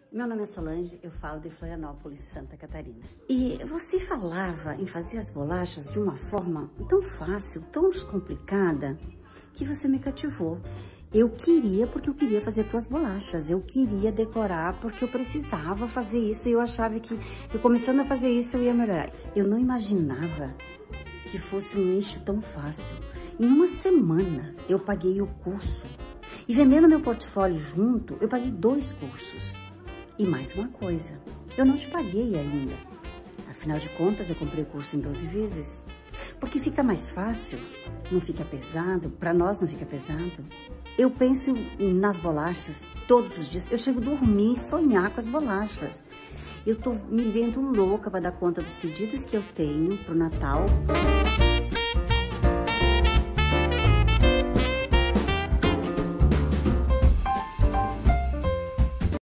Meu nome é Solange, eu falo de Florianópolis, Santa Catarina. E você falava em fazer as bolachas de uma forma tão fácil, tão descomplicada, que você me cativou. Eu queria porque eu queria fazer tuas bolachas, eu queria decorar porque eu precisava fazer isso e eu achava que eu começando a fazer isso eu ia melhorar. Eu não imaginava que fosse um nicho tão fácil. Em uma semana eu paguei o curso e vendendo meu portfólio junto, eu paguei 2 cursos. E mais uma coisa, eu não te paguei ainda. Afinal de contas, eu comprei o curso em 12 vezes. Porque fica mais fácil, não fica pesado, para nós não fica pesado. Eu penso nas bolachas todos os dias. Eu chego a dormir e sonhar com as bolachas. Eu tô me vendo louca para dar conta dos pedidos que eu tenho pro Natal.